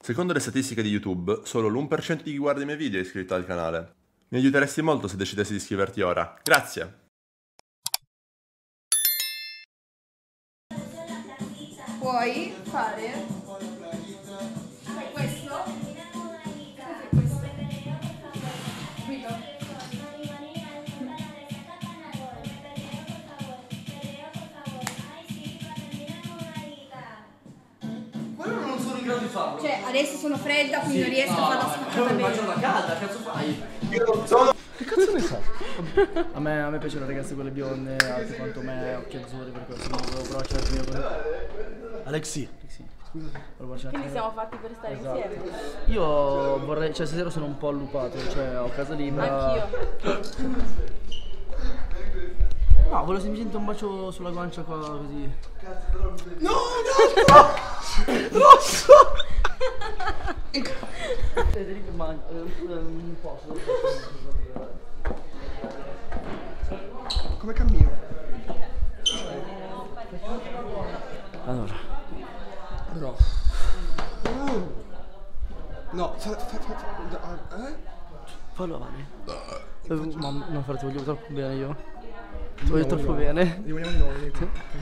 Secondo le statistiche di YouTube, solo l'1% di chi guarda i miei video è iscritto al canale. Mi aiuteresti molto se decidessi di iscriverti ora. Grazie! Puoi fare questo? Quello non sono in grado di farlo. Cioè, adesso sono fredda, quindi non riesco a farla scattata bene. Ma giornata calda, cazzo fai? Io non sono. Che cazzo ne sa? A me piacciono le ragazze quelle bionde, alte quanto me, occhi azzurri, per questo non volevo provare il mio con... Alexi. Quindi siamo fatti per stare insieme. Io vorrei, cioè stasera sono un po' allupato, cioè ho casa libera. Anch'io. No, volevo semplicemente un bacio sulla guancia qua così. No, rosso! Non posso. Come cammino? Allora. Bro. No, Fallo avanti. Ma non farti, voglio troppo bene io. Ti voglio troppo bene. Rimaniamo di noi.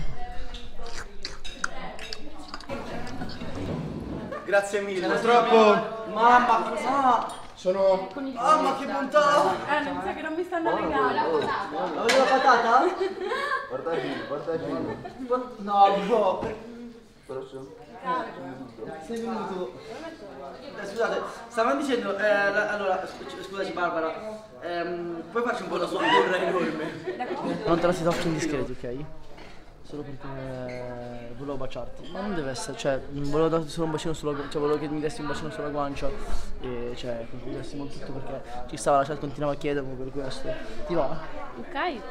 Grazie mille. Troppo. Mamma, cosa? Sono. Mamma che bontà! Non so che non mi stanno regalando. La voglio la patata? Guarda il film. No, bro. Prossimo. Sei venuto. Scusate, stavamo dicendo, allora, scusaci Barbara, puoi farci un po' la sua birra enorme? Non te la si tocchi in discreti, ok? Solo perché volevo baciarti, ma non deve essere, cioè, volevo darti solo un bacino sulla guancia, cioè volevo che mi dessi un bacino sulla guancia e cioè, concludessimo il tutto perché ci stava la chat, continuava a chiedermi per questo. Ti va? Ok.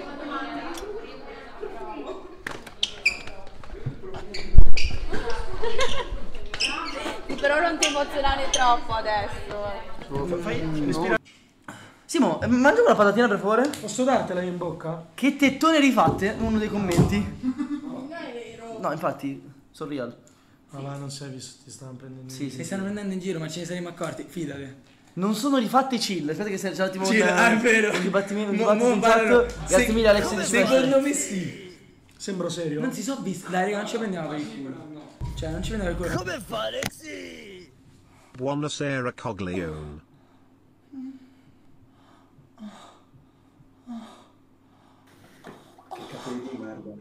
Però non ti emozionare troppo adesso. Fai Simo, mangiami una patatina per favore? Posso dartela in bocca? Che tettone rifatte? Uno dei commenti. Non è vero. No, infatti, sono real. Ma non sei visto, ti stanno prendendo. Sì, Ti sì. stanno prendendo in giro, ma ce ne saremmo accorti, fidate. Non sono rifatte chill, aspetta che c'è un attimo Chill, è vero. un dibattito in parlano. chat. Grazie mille Alex di Secondo me sì. Sembro serio? Non si so visto. Dai, raga, non ci prendiamo per il culo. Cioè, non ci prendiamo per il culo. Come fa Alexi? Buonasera Coglione. Capelli di merda.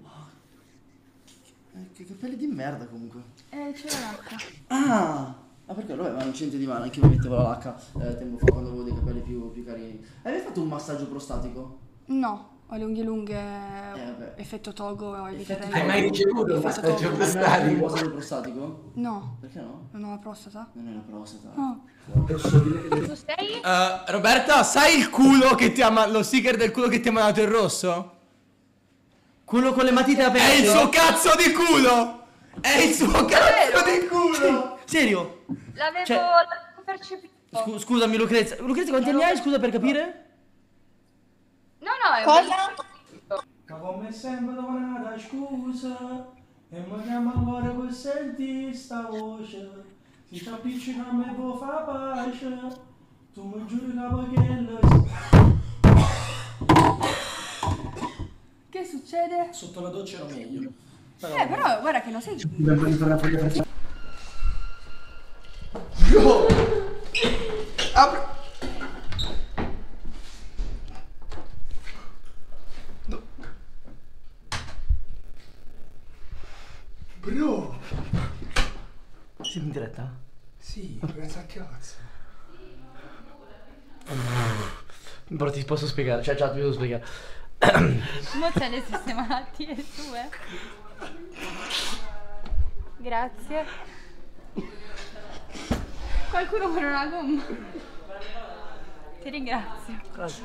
Che capelli di merda comunque. C'è l'acqua. Ah! Ma perché? Vabbè, ma non c'entra di male, anche io mi mettevo la lacca tempo fa quando avevo dei capelli più carini. Hai mai fatto un massaggio prostatico? No, ho le unghie lunghe, vabbè. effetto togo, Effetto Hai mai ricevuto un massaggio Un prostatico? massaggio prostatico? No, Perché no? non ho la prostata. Non è la prostata. No. Tu sei? Roberta, sai il culo che ti ha lo sticker del culo che ti ha mandato il rosso? Quello con le matite aperte? È il suo cazzo di culo! È il suo cazzo di culo! Serio? L'avevo Cioè- percepito. Scusami Lucrezia. Lucrezia quanti anni hai? Scusa per capire? No, è cosa? Ma come sempre nada scusa. E mi chiama ancora per sentire sta voce. Si ti appiccica a me può fa pace. Tu mi giuri Che succede? Sotto la doccia era meglio. Però guarda che non sei... Bro! Apri! No. Bro! Siamo in diretta? Sì, pensa a cazzo. Però ti posso spiegare, cioè già ti devo spiegare. Non c'è le stesse malattie tue. Grazie. Qualcuno vuole una gomma? Ti ringrazio. Grazie.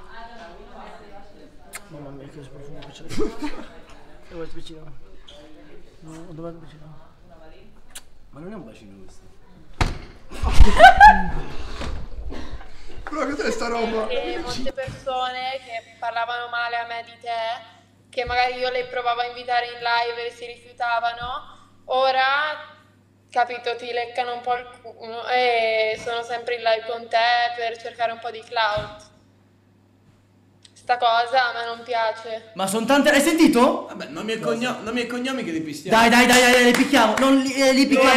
Mamma mia che profumo che c'è. Dove è il vicino? No, dov'è il vicino? Ma non è un bacino questo. Però cos'è sta roba? E molte persone che parlavano male a me di te, che magari io le provavo a invitare in live e si rifiutavano, ora capito, ti leccano un po' il culo e sono sempre in live con te per cercare un po' di clout. Sta cosa a me non piace. Ma sono tante... Hai sentito? Vabbè, nomi e cognomi che li picchiamo. Dai, li picchiamo. Non li picchiamo.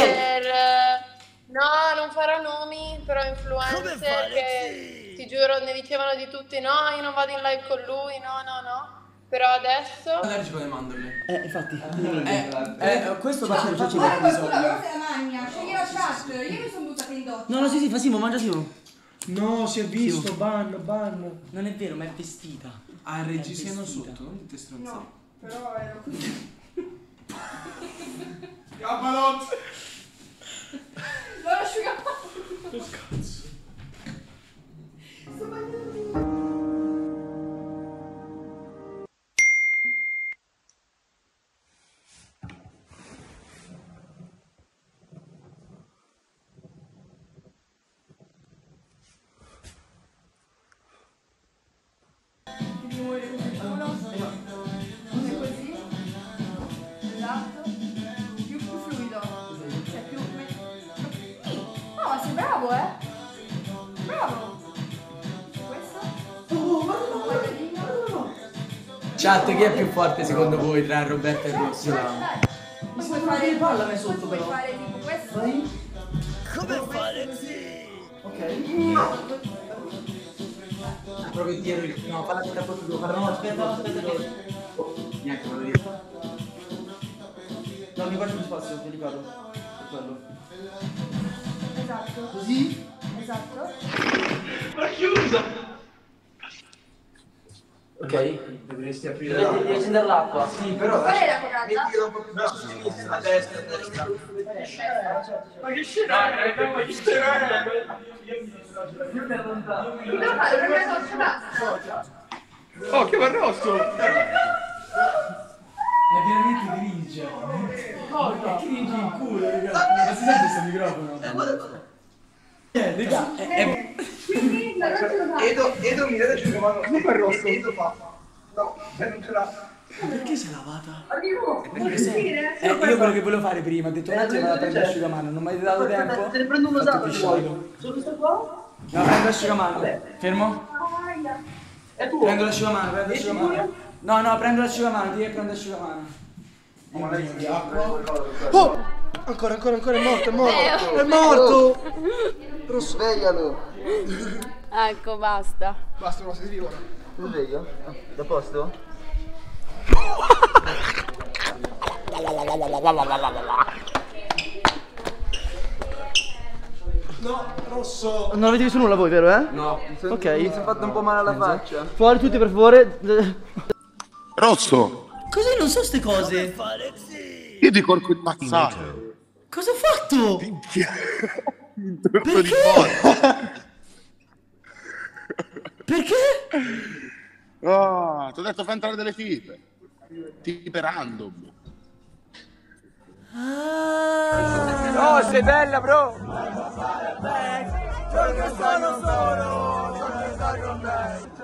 No, non farò nomi, però influencer che ti giuro ne dicevano di tutti. No, io non vado in live con lui, no. Però adesso... Magari ci puoi mandarli. Infatti. Questo Ma faccio qualcuno la magna, scegli la chat, io mi sono buttata in doccia. No, sì, fa Simo, mangia Simo. No, si è visto, ban. Non è vero, ma è vestita. Ah, il reggiseno sotto, non dite stronzate. No, però ero così. Cabalot! Non asciugato. Che cazzo? Sto bagnando. Esatto, più fluido, cioè più... No, ma sei bravo, bravo. Questo? Chat, chi è più forte secondo voi tra Roberto e Rossi? Poi puoi fare che palla me sotto, puoi però. fare tipo questo. Come fare? Ok. Proprio dietro il... No, falla tutta proprio tu. No, aspetta. Niente, non lo dico. No, mi faccio più spazio, delicato. Per quello. Esatto. Così? Esatto. Ok. Dovresti aprire l'acqua. Devi accendere l'acqua. Sì, però... Qual è la corata? Mettila un po' più verso sinistra. A destra, a destra. Ma che scenario? Devo fare per me Oh, che barrosso! È veramente grigia. Che grigia in culo, raga. Ma si sente sto microfono? Raga, Edo mi deve giù comando. Non per rosso. Edo fa. No, non ce l'ha. Perché sei lavata? Perché sei? Io quello che volevo fare prima, ho detto un attimo vado a prendere l'asciugamano, non mi hai dato tempo. Te ne prendo uno usato. Solo questo qua? No, prendo l'asciugamano. Fermo? È tuo? Prendo l'asciugamano, No, prendo l'asciugamano, ti prendo l'asciugamano. oh! Ancora, è morto! Sveglialo. Ecco, basta. Basta, no, sei vivo ora. Tu sveglio? Da posto? No, rosso! Non avete visto nulla voi, vero, eh? No. Ok. Mi sono fatto un po' male alla faccia. Fuori tutti, per favore. Rosso! Così non so ste cose. Io ti corco il mazzato. Cosa ho fatto? Perché? Perché? Oh, ti ho detto fa entrare delle tipe. Tipe random. Oh, sei bella, bro! Perché sono solo,